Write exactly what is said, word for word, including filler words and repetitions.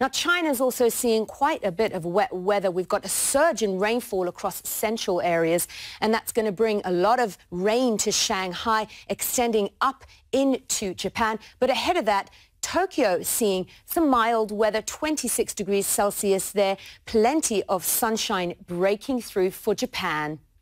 Now, China's also seeing quite a bit of wet weather. We've got a surge in rainfall across central areas, and that's going to bring a lot of rain to Shanghai, extending up into Japan. But ahead of that, Tokyo seeing some mild weather, twenty-six degrees Celsius there, plenty of sunshine breaking through for Japan.